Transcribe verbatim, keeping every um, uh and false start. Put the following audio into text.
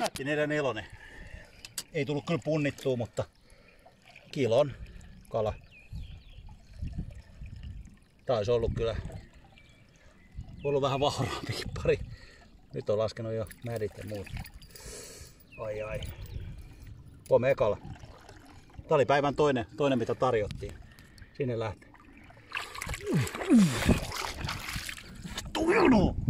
Nätti neljäkymmentäneljä. Ei tullut kyllä punnittua, mutta kilon kala. Taisi ollut kyllä ollut vähän vahvempikin pari. Nyt on laskenut jo mädit ja muut. Ai ai. Komea kala. Tää oli päivän toinen, toinen mitä tarjottiin. Sinne lähtee. Tujunut!